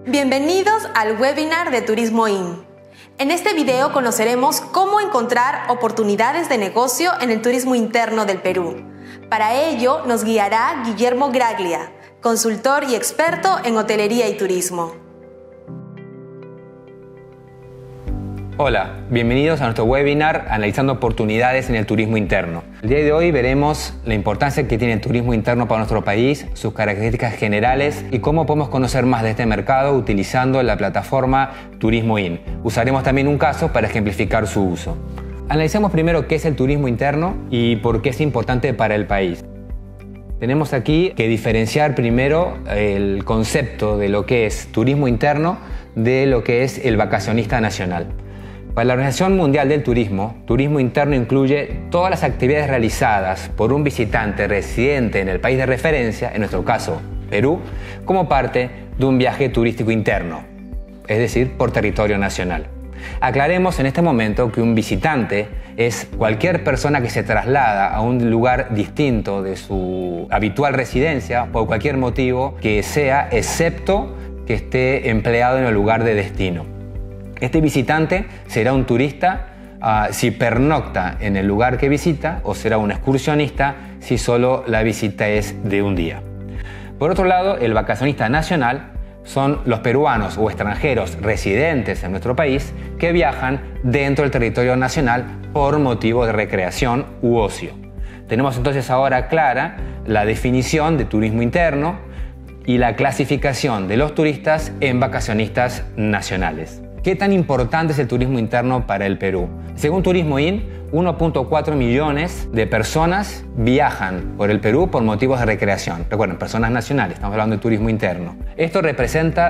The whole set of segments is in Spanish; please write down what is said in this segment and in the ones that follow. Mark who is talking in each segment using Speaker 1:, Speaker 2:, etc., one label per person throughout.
Speaker 1: Bienvenidos al webinar de Turismo IN. En este video conoceremos cómo encontrar oportunidades de negocio en el turismo interno del Perú. Para ello nos guiará Guillermo Graglia, consultor y experto en hotelería y turismo.
Speaker 2: Hola, bienvenidos a nuestro webinar analizando oportunidades en el turismo interno. El día de hoy veremos la importancia que tiene el turismo interno para nuestro país, sus características generales y cómo podemos conocer más de este mercado utilizando la plataforma Turismo IN. Usaremos también un caso para ejemplificar su uso. Analicemos primero qué es el turismo interno y por qué es importante para el país. Tenemos aquí que diferenciar primero el concepto de lo que es turismo interno de lo que es el vacacionista nacional. Para la Organización Mundial del Turismo, turismo interno incluye todas las actividades realizadas por un visitante residente en el país de referencia, en nuestro caso Perú, como parte de un viaje turístico interno, es decir, por territorio nacional. Aclaremos en este momento que un visitante es cualquier persona que se traslada a un lugar distinto de su habitual residencia por cualquier motivo que sea, excepto que esté empleado en el lugar de destino. Este visitante será un turista si pernocta en el lugar que visita o será un excursionista si solo la visita es de un día. Por otro lado, el vacacionista nacional son los peruanos o extranjeros residentes en nuestro país que viajan dentro del territorio nacional por motivo de recreación u ocio. Tenemos entonces ahora clara la definición de turismo interno y la clasificación de los turistas en vacacionistas nacionales. ¿Qué tan importante es el turismo interno para el Perú? Según Turismo IN, 1.4 millones de personas viajan por el Perú por motivos de recreación. Recuerden, personas nacionales, estamos hablando de turismo interno. Esto representa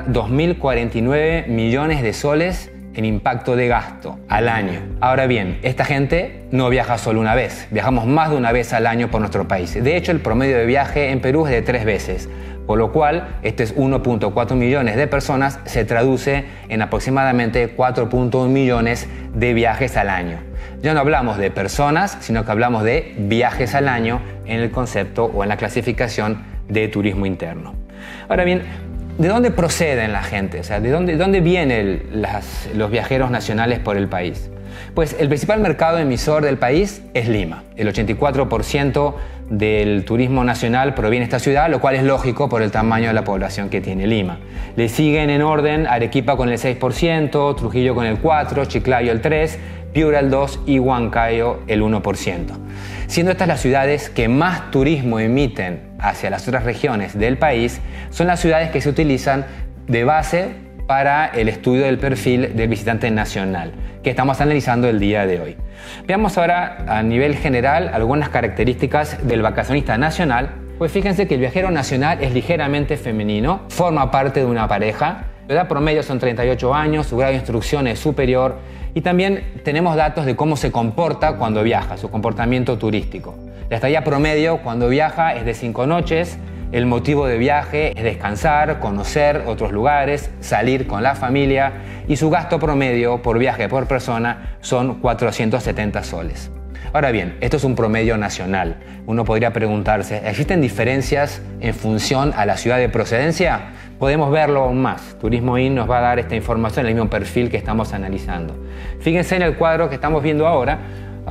Speaker 2: 2.049 millones de soles en impacto de gasto al año. Ahora bien, esta gente no viaja solo una vez, viajamos más de una vez al año por nuestro país. De hecho, el promedio de viaje en Perú es de 3 veces. Por lo cual, estos 1.4 millones de personas se traduce en aproximadamente 4.1 millones de viajes al año. Ya no hablamos de personas, sino que hablamos de viajes al año en el concepto o en la clasificación de turismo interno. Ahora bien, ¿de dónde proceden la gente? O sea, ¿de dónde vienen los viajeros nacionales por el país? Pues el principal mercado emisor del país es Lima. El 84% del turismo nacional proviene de esta ciudad, lo cual es lógico por el tamaño de la población que tiene Lima. Le siguen en orden Arequipa con el 6%, Trujillo con el 4%, Chiclayo el 3%, Piura el 2% y Huancayo el 1%. Siendo estas las ciudades que más turismo emiten hacia las otras regiones del país, son las ciudades que se utilizan de base para el estudio del perfil del visitante nacional, que estamos analizando el día de hoy. Veamos ahora a nivel general algunas características del vacacionista nacional. Pues fíjense que el viajero nacional es ligeramente femenino, forma parte de una pareja, la edad promedio son 38 años, su grado de instrucción es superior y también tenemos datos de cómo se comporta cuando viaja, su comportamiento turístico. La estadía promedio cuando viaja es de 5 noches, el motivo de viaje es descansar, conocer otros lugares, salir con la familia y su gasto promedio por viaje por persona son 470 soles. Ahora bien, esto es un promedio nacional. Uno podría preguntarse, ¿existen diferencias en función a la ciudad de procedencia? Podemos verlo aún más. Turismo IN nos va a dar esta información en el mismo perfil que estamos analizando. Fíjense en el cuadro que estamos viendo ahora.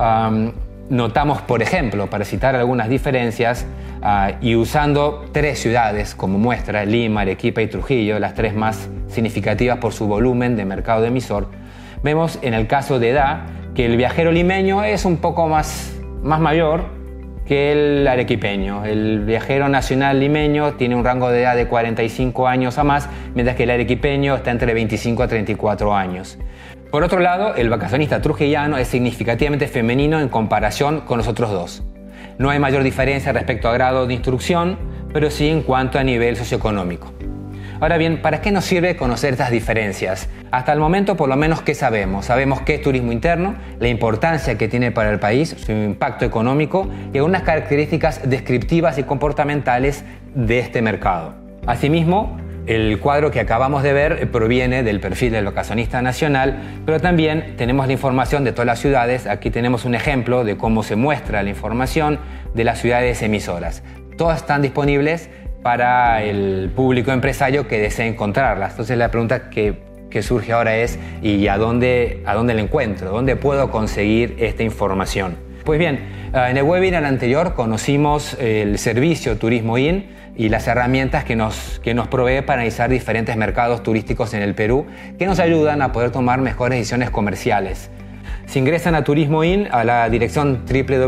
Speaker 2: Notamos, por ejemplo, para citar algunas diferencias, y usando 3 ciudades como muestra, Lima, Arequipa y Trujillo, las 3 más significativas por su volumen de mercado de emisor, vemos en el caso de edad que el viajero limeño es un poco más mayor que el arequipeño. El viajero nacional limeño tiene un rango de edad de 45 años a más, mientras que el arequipeño está entre 25 a 34 años. Por otro lado, el vacacionista trujillano es significativamente femenino en comparación con los otros dos. No hay mayor diferencia respecto a grado de instrucción, pero sí en cuanto a nivel socioeconómico. Ahora bien, ¿para qué nos sirve conocer estas diferencias? Hasta el momento, por lo menos, ¿qué sabemos? Sabemos qué es turismo interno, la importancia que tiene para el país, su impacto económico y algunas características descriptivas y comportamentales de este mercado. Asimismo, el cuadro que acabamos de ver proviene del perfil del vacacionista nacional, pero también tenemos la información de todas las ciudades. Aquí tenemos un ejemplo de cómo se muestra la información de las ciudades emisoras. Todas están disponibles para el público empresario que desea encontrarlas. Entonces la pregunta que surge ahora es, ¿y a dónde la encuentro? ¿Dónde puedo conseguir esta información? Pues bien, en el webinar anterior conocimos el servicio Turismo IN y las herramientas que nos provee para analizar diferentes mercados turísticos en el Perú, que nos ayudan a poder tomar mejores decisiones comerciales. Si ingresan a Turismo IN, a la dirección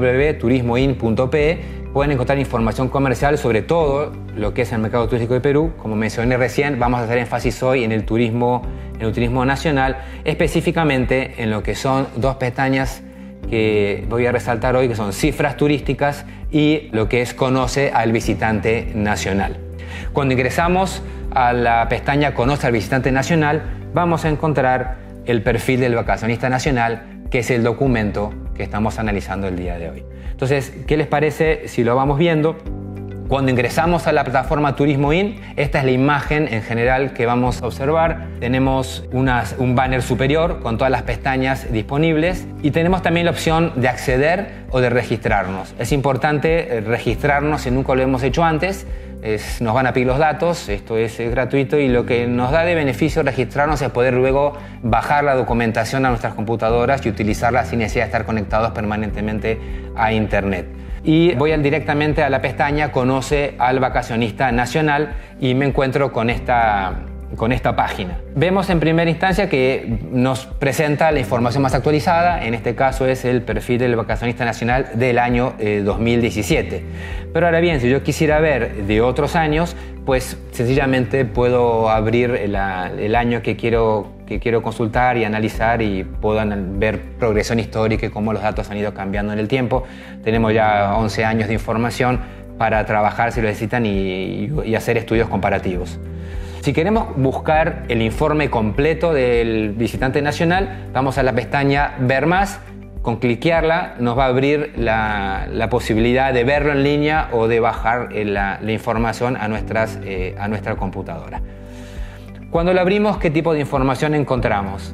Speaker 2: www.turismoin.pe, pueden encontrar información comercial sobre todo lo que es el mercado turístico de Perú. Como mencioné recién, vamos a hacer énfasis hoy en el turismo nacional, específicamente en lo que son dos pestañas que voy a resaltar hoy, que son cifras turísticas y lo que es conoce al visitante nacional. Cuando ingresamos a la pestaña conoce al visitante nacional, vamos a encontrar el perfil del vacacionista nacional, que es el documento que estamos analizando el día de hoy. Entonces, ¿qué les parece si lo vamos viendo? Cuando ingresamos a la plataforma Turismo IN, esta es la imagen en general que vamos a observar. Tenemos un banner superior con todas las pestañas disponibles y tenemos también la opción de acceder o de registrarnos. Es importante registrarnos si nunca lo hemos hecho antes. Nos van a pedir los datos, esto es gratuito, y lo que nos da de beneficio registrarnos es poder luego bajar la documentación a nuestras computadoras y utilizarla sin necesidad de estar conectados permanentemente a Internet. Y voy directamente a la pestaña Conoce al vacacionista nacional y me encuentro con esta página. Vemos en primera instancia que nos presenta la información más actualizada, en este caso es el perfil del vacacionista nacional del año 2017. Pero ahora bien, si yo quisiera ver de otros años, pues sencillamente puedo abrir el año que quiero consultar y analizar, y puedo ver progresión histórica y cómo los datos han ido cambiando en el tiempo. Tenemos ya 11 años de información para trabajar si lo necesitan y hacer estudios comparativos. Si queremos buscar el informe completo del visitante nacional, vamos a la pestaña Ver más. Con cliquearla nos va a abrir la posibilidad de verlo en línea o de bajar la información a nuestra computadora. Cuando lo abrimos, ¿qué tipo de información encontramos?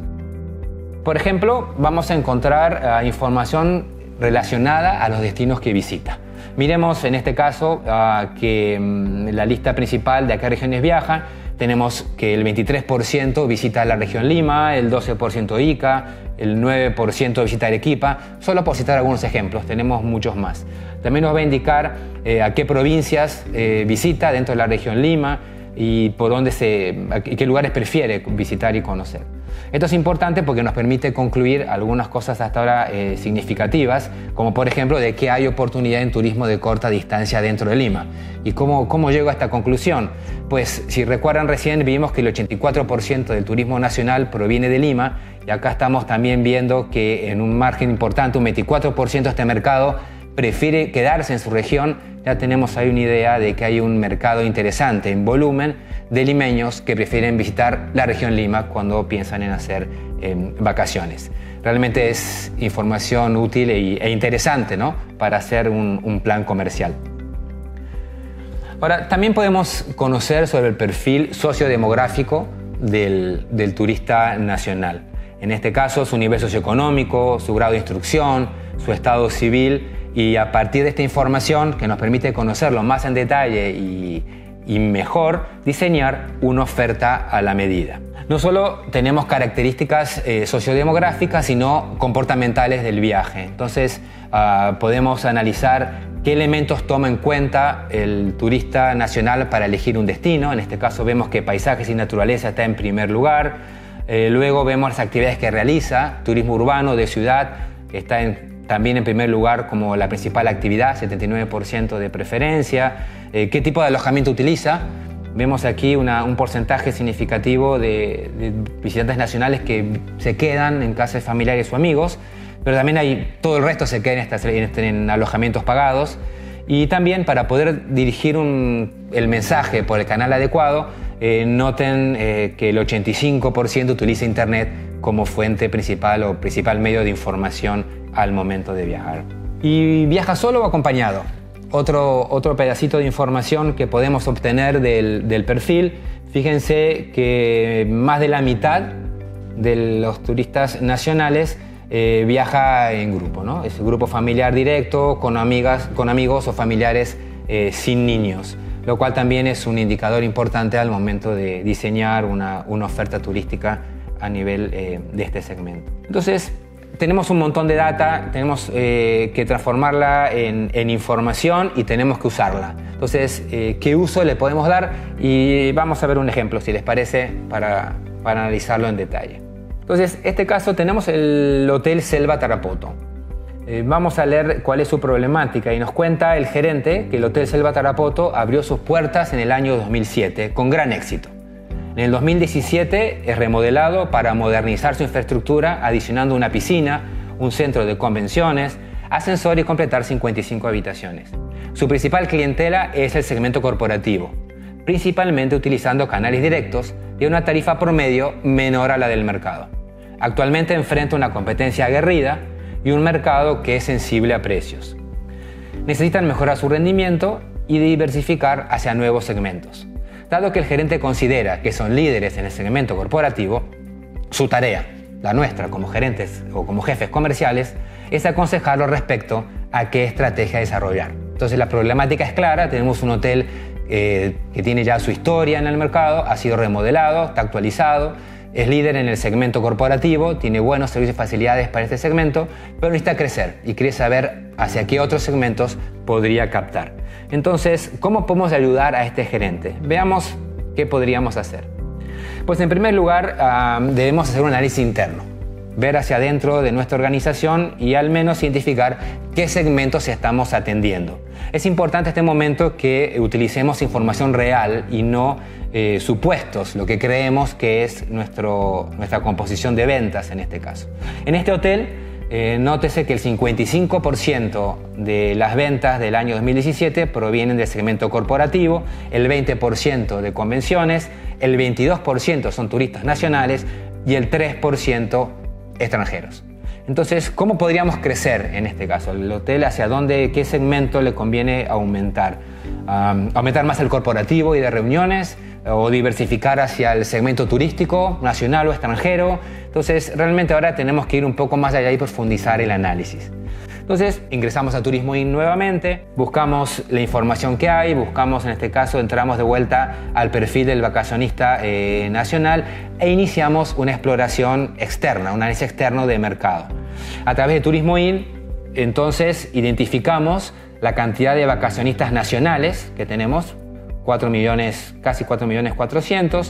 Speaker 2: Por ejemplo, vamos a encontrar información relacionada a los destinos que visita. Miremos en este caso que la lista principal de a qué regiones viaja. Tenemos que el 23% visita la región Lima, el 12% Ica, el 9% visita Arequipa, solo por citar algunos ejemplos, tenemos muchos más. También nos va a indicar a qué provincias visita dentro de la región Lima y qué lugares prefiere visitar y conocer. Esto es importante porque nos permite concluir algunas cosas hasta ahora significativas, como por ejemplo de que hay oportunidad en turismo de corta distancia dentro de Lima. ¿Y cómo llego a esta conclusión? Pues si recuerdan recién vimos que el 84% del turismo nacional proviene de Lima, y acá estamos también viendo que en un margen importante, un 24% de este mercado prefiere quedarse en su región. Ya tenemos ahí una idea de que hay un mercado interesante en volumen de limeños que prefieren visitar la región Lima cuando piensan en hacer vacaciones. Realmente es información útil e interesante, ¿no?, para hacer un plan comercial. Ahora, también podemos conocer sobre el perfil sociodemográfico del turista nacional. En este caso, su nivel socioeconómico, su grado de instrucción, su estado civil, y a partir de esta información que nos permite conocerlo más en detalle y mejor, diseñar una oferta a la medida. No solo tenemos características sociodemográficas, sino comportamentales del viaje. Entonces, podemos analizar qué elementos toma en cuenta el turista nacional para elegir un destino. En este caso vemos que paisajes y naturaleza está en primer lugar. Luego vemos las actividades que realiza. Turismo urbano de ciudad está también en primer lugar como la principal actividad, 79% de preferencia. ¿Qué tipo de alojamiento utiliza? Vemos aquí un porcentaje significativo de visitantes nacionales que se quedan en casas familiares o amigos, pero también todo el resto se queda en alojamientos pagados. Y también, para poder dirigir el mensaje por el canal adecuado, noten que el 85% utiliza Internet como fuente principal o principal medio de información al momento de viajar. ¿Y viaja solo o acompañado? Otro pedacito de información que podemos obtener del perfil. Fíjense que más de la mitad de los turistas nacionales viaja en grupo, ¿no? Es un grupo familiar directo, con amigos o familiares sin niños. lo cual también es un indicador importante al momento de diseñar una oferta turística a nivel de este segmento. Entonces, tenemos un montón de data, tenemos que transformarla en información y tenemos que usarla. Entonces, ¿qué uso le podemos dar? Y vamos a ver un ejemplo, si les parece, para analizarlo en detalle. Entonces, en este caso tenemos el Hotel Selva Tarapoto. Vamos a leer cuál es su problemática y nos cuenta el gerente que el Hotel Selva Tarapoto abrió sus puertas en el año 2007 con gran éxito. En el 2017 es remodelado para modernizar su infraestructura, adicionando una piscina, un centro de convenciones, ascensor y completar 55 habitaciones. Su principal clientela es el segmento corporativo, principalmente utilizando canales directos y una tarifa promedio menor a la del mercado. Actualmente enfrenta una competencia aguerrida y un mercado que es sensible a precios. Necesitan mejorar su rendimiento y diversificar hacia nuevos segmentos. Dado que el gerente considera que son líderes en el segmento corporativo, su tarea, la nuestra como gerentes o como jefes comerciales, es aconsejarlo respecto a qué estrategia desarrollar. Entonces la problemática es clara, tenemos un hotel que tiene ya su historia en el mercado, ha sido remodelado, está actualizado, es líder en el segmento corporativo, tiene buenos servicios y facilidades para este segmento, pero necesita crecer y quiere saber hacia qué otros segmentos podría captar. Entonces, ¿cómo podemos ayudar a este gerente? Veamos qué podríamos hacer. Pues en primer lugar, debemos hacer un análisis interno, ver hacia adentro de nuestra organización y al menos identificar qué segmentos estamos atendiendo. Es importante en este momento que utilicemos información real y no supuestos, lo que creemos que es nuestra composición de ventas en este caso. En este hotel, nótese que el 55% de las ventas del año 2017 provienen del segmento corporativo, el 20% de convenciones, el 22% son turistas nacionales y el 3% extranjeros. Entonces, ¿cómo podríamos crecer en este caso? El hotel, ¿hacia dónde, qué segmento le conviene aumentar? ¿Aumentar más el corporativo y de reuniones? ¿O diversificar hacia el segmento turístico, nacional o extranjero? Entonces, realmente ahora tenemos que ir un poco más allá y profundizar el análisis. Entonces, ingresamos a Turismo IN nuevamente, buscamos la información que hay, buscamos, en este caso, entramos de vuelta al perfil del vacacionista nacional e iniciamos una exploración externa, un análisis externo de mercado. A través de Turismo IN, entonces, identificamos la cantidad de vacacionistas nacionales que tenemos, 4 millones, casi 4.400.000.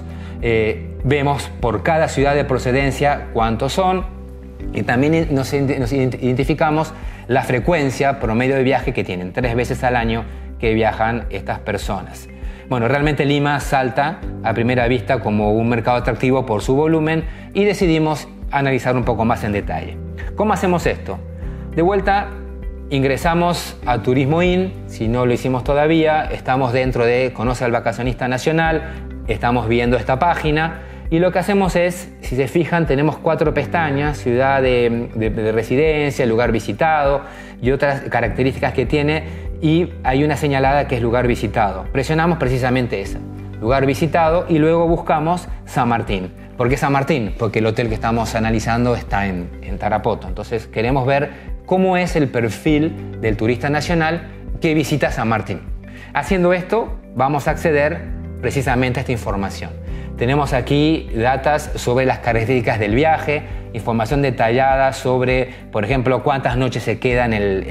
Speaker 2: Vemos por cada ciudad de procedencia cuántos son y también nos identificamos la frecuencia promedio de viaje que tienen, 3 veces al año que viajan estas personas. Bueno, realmente Lima salta a primera vista como un mercado atractivo por su volumen y decidimos analizar un poco más en detalle. ¿Cómo hacemos esto? De vuelta, ingresamos a Turismo IN, si no lo hicimos todavía, estamos dentro de Conoce al Vacacionista Nacional, estamos viendo esta página y lo que hacemos es, si se fijan, tenemos 4 pestañas, ciudad de residencia, lugar visitado y otras características que tiene y hay una señalada que es lugar visitado. Presionamos precisamente esa, lugar visitado y luego buscamos San Martín. ¿Por qué San Martín? Porque el hotel que estamos analizando está en Tarapoto, entonces queremos ver cómo es el perfil del turista nacional que visita San Martín. Haciendo esto, vamos a acceder precisamente a esta información. Tenemos aquí datos sobre las características del viaje, información detallada sobre, por ejemplo, cuántas noches se queda en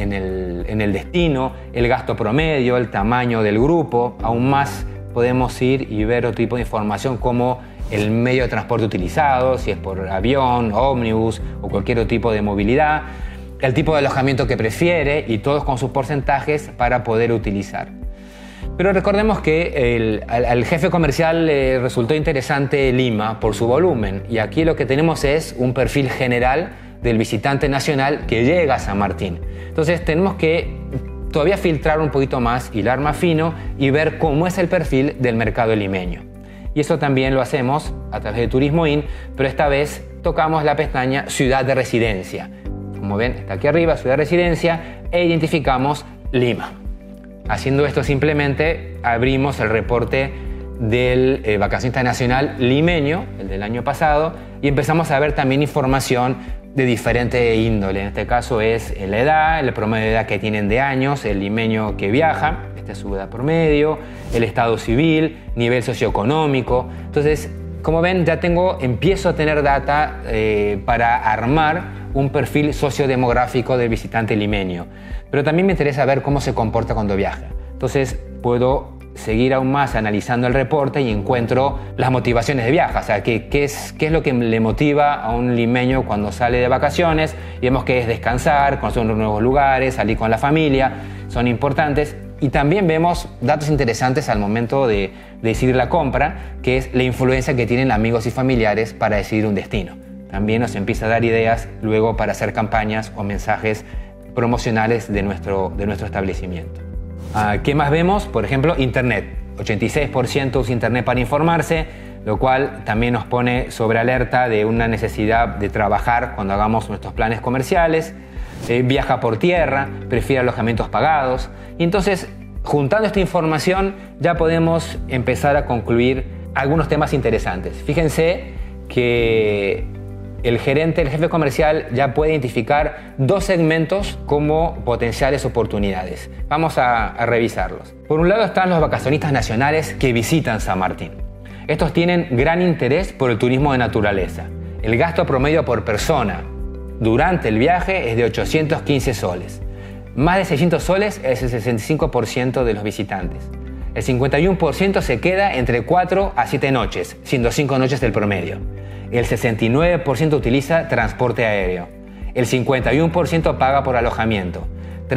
Speaker 2: el destino, el gasto promedio, el tamaño del grupo. Aún más podemos ir y ver otro tipo de información como el medio de transporte utilizado, si es por avión, ómnibus o cualquier otro tipo de movilidad, el tipo de alojamiento que prefiere y todos con sus porcentajes para poder utilizar. Pero recordemos que al jefe comercial le resultó interesante Lima por su volumen y aquí lo que tenemos es un perfil general del visitante nacional que llega a San Martín. Entonces tenemos que todavía filtrar un poquito más, hilar más fino y ver cómo es el perfil del mercado limeño. Y eso también lo hacemos a través de Turismo IN, pero esta vez tocamos la pestaña Ciudad de Residencia. Como ven, está aquí arriba, Ciudad de Residencia, e identificamos Lima. Haciendo esto simplemente abrimos el reporte del vacacionista nacional limeño, el del año pasado, y empezamos a ver también información de diferente índole. En este caso es la edad, el promedio de edad que tienen de años, el limeño que viaja, esta es su edad promedio, el estado civil, nivel socioeconómico. Entonces, como ven, ya empiezo a tener data para armar un perfil sociodemográfico del visitante limeño. Pero también me interesa ver cómo se comporta cuando viaja. Entonces, puedo seguir aún más analizando el reporte y encuentro las motivaciones de viaje, o sea, qué es lo que le motiva a un limeño cuando sale de vacaciones, y vemos que es descansar, conocer nuevos lugares, salir con la familia, son importantes. Y también vemos datos interesantes al momento de decidir la compra, que es la influencia que tienen amigos y familiares para decidir un destino. También nos empieza a dar ideas luego para hacer campañas o mensajes promocionales de nuestro establecimiento. ¿Qué más vemos? Por ejemplo, Internet. 86% usa Internet para informarse, lo cual también nos pone sobre alerta de una necesidad de trabajar cuando hagamos nuestros planes comerciales. Viaja por tierra, prefiere alojamientos pagados. Y entonces, juntando esta información, ya podemos empezar a concluir algunos temas interesantes. Fíjense que el jefe comercial ya puede identificar 2 segmentos como potenciales oportunidades. Vamos a revisarlos. Por un lado están los vacacionistas nacionales que visitan San Martín. Estos tienen gran interés por el turismo de naturaleza. El gasto promedio por persona durante el viaje es de 815 soles. Más de 600 soles es el 65% de los visitantes. El 51% se queda entre 4 a 7 noches, siendo 5 noches el promedio. El 69% utiliza transporte aéreo. El 51% paga por alojamiento.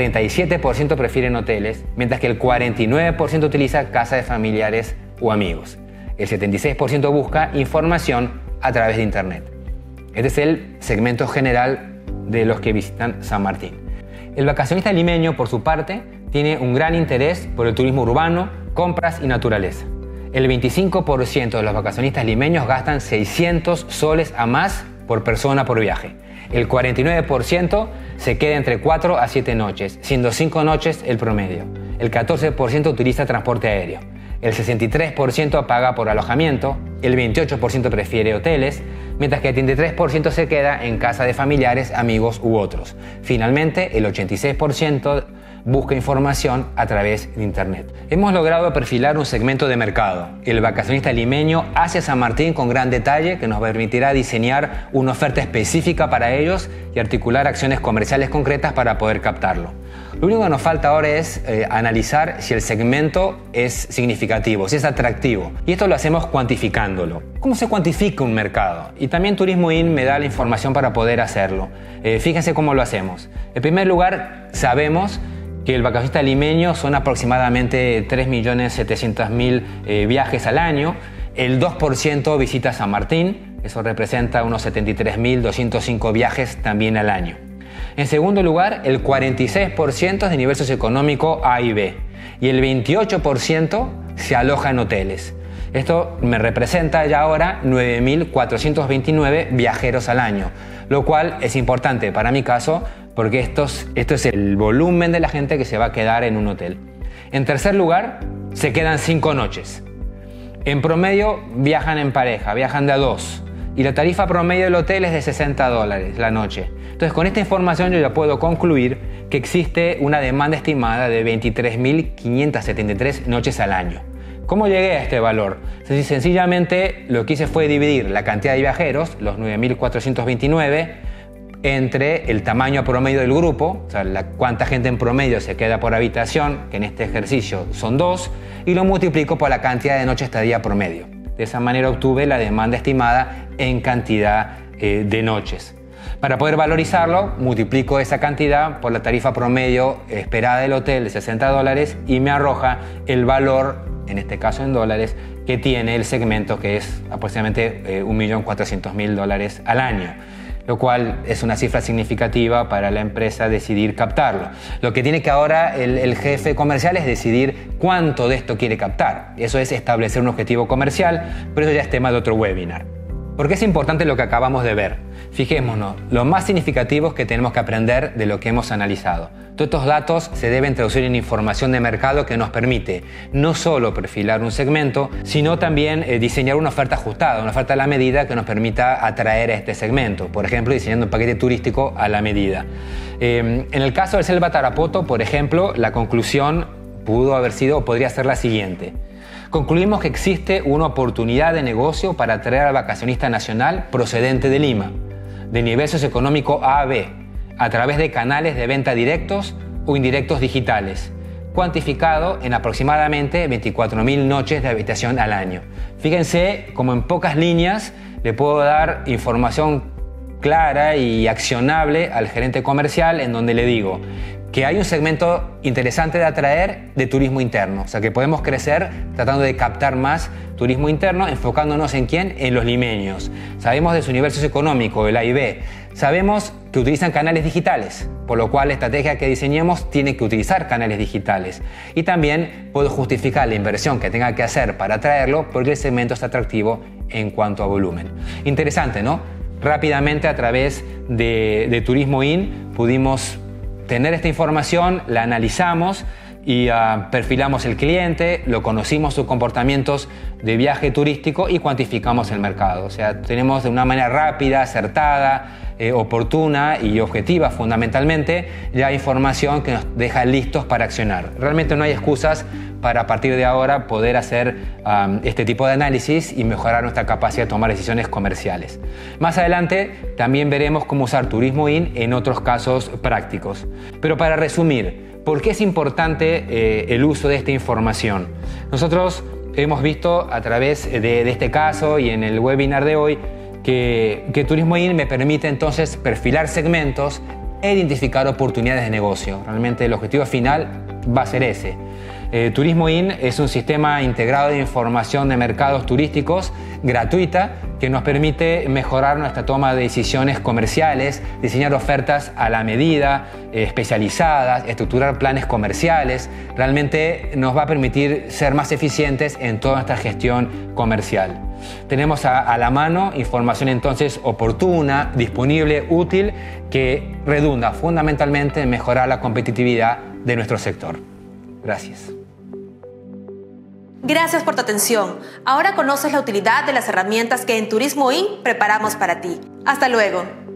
Speaker 2: 37% prefieren hoteles, mientras que el 49% utiliza casa de familiares o amigos. El 76% busca información a través de Internet. Este es el segmento general de los que visitan San Martín. El vacacionista limeño, por su parte, tiene un gran interés por el turismo urbano, compras y naturaleza. El 25% de los vacacionistas limeños gastan 600 soles a más por persona por viaje. El 49% se queda entre 4 a 7 noches, siendo 5 noches el promedio. El 14% utiliza transporte aéreo. El 63% paga por alojamiento, el 28% prefiere hoteles, mientras que el 33% se queda en casa de familiares, amigos u otros. Finalmente, el 86% busca información a través de Internet. Hemos logrado perfilar un segmento de mercado, el vacacionista limeño hacia San Martín, con gran detalle que nos permitirá diseñar una oferta específica para ellos y articular acciones comerciales concretas para poder captarlo. Lo único que nos falta ahora es analizar si el segmento es significativo, si es atractivo. Y esto lo hacemos cuantificándolo. ¿Cómo se cuantifica un mercado? Y también Turismo In me da la información para poder hacerlo. Fíjense cómo lo hacemos. En primer lugar, sabemos que el vacacionista limeño son aproximadamente 3.700.000 viajes al año. El 2% visita San Martín, eso representa unos 73.205 viajes también al año. En segundo lugar, el 46% es de nivel socioeconómico A y B, y el 28% se aloja en hoteles. Esto me representa ya ahora 9.429 viajeros al año, lo cual es importante para mi caso porque esto es el volumen de la gente que se va a quedar en un hotel. En tercer lugar, se quedan 5 noches. En promedio viajan en pareja, viajan de a 2, y la tarifa promedio del hotel es de $60 la noche. Entonces, con esta información yo ya puedo concluir que existe una demanda estimada de 23.573 noches al año. ¿Cómo llegué a este valor? Sencillamente lo que hice fue dividir la cantidad de viajeros, los 9.429, entre el tamaño promedio del grupo, o sea, cuánta gente en promedio se queda por habitación, que en este ejercicio son 2, y lo multiplico por la cantidad de noches estadía promedio. De esa manera obtuve la demanda estimada en cantidad de noches. Para poder valorizarlo, multiplico esa cantidad por la tarifa promedio esperada del hotel de $60 y me arroja el valor, en este caso en dólares, que tiene el segmento, que es aproximadamente $1.400.000 al año, lo cual es una cifra significativa para la empresa decidir captarlo. Lo que tiene que ahora el jefe comercial es decidir cuánto de esto quiere captar. Eso es establecer un objetivo comercial, pero eso ya es tema de otro webinar. ¿Por qué es importante lo que acabamos de ver? Fijémonos, lo más significativo es que tenemos que aprender de lo que hemos analizado. Todos estos datos se deben traducir en información de mercado que nos permite no solo perfilar un segmento, sino también diseñar una oferta ajustada, una oferta a la medida que nos permita atraer a este segmento. Por ejemplo, diseñando un paquete turístico a la medida. En el caso del Selva Tarapoto, por ejemplo, la conclusión pudo haber sido o podría ser la siguiente. Concluimos que existe una oportunidad de negocio para atraer al vacacionista nacional procedente de Lima, de nivel socioeconómico A a B, a través de canales de venta directos o indirectos digitales, cuantificado en aproximadamente 24.000 noches de habitación al año. Fíjense cómo en pocas líneas le puedo dar información clara y accionable al gerente comercial, en donde le digo que hay un segmento interesante de atraer de turismo interno, o sea que podemos crecer tratando de captar más turismo interno, enfocándonos en quién, en los limeños. Sabemos de su nivel socioeconómico, el A y B. Sabemos que utilizan canales digitales, por lo cual la estrategia que diseñemos tiene que utilizar canales digitales. Y también puedo justificar la inversión que tenga que hacer para atraerlo porque el segmento está atractivo en cuanto a volumen. Interesante, ¿no? Rápidamente a través de Turismo In pudimos tener esta información, la analizamos y perfilamos el cliente, lo conocimos sus comportamientos de viaje turístico y cuantificamos el mercado. O sea, tenemos de una manera rápida, acertada, oportuna y objetiva fundamentalmente ya información que nos deja listos para accionar. Realmente no hay excusas para a partir de ahora poder hacer este tipo de análisis y mejorar nuestra capacidad de tomar decisiones comerciales. Más adelante también veremos cómo usar Turismo In en otros casos prácticos. Pero para resumir, ¿por qué es importante el uso de esta información? Nosotros hemos visto a través de este caso y en el webinar de hoy que Turismo In me permite entonces perfilar segmentos e identificar oportunidades de negocio. Realmente el objetivo final va a ser ese. Turismo In es un sistema integrado de información de mercados turísticos gratuita que nos permite mejorar nuestra toma de decisiones comerciales, diseñar ofertas a la medida, especializadas, estructurar planes comerciales. Realmente nos va a permitir ser más eficientes en toda nuestra gestión comercial. Tenemos a la mano información entonces oportuna, disponible, útil, que redunda fundamentalmente en mejorar la competitividad de nuestro sector. Gracias.
Speaker 1: Gracias por tu atención. Ahora conoces la utilidad de las herramientas que en Turismo In preparamos para ti. Hasta luego.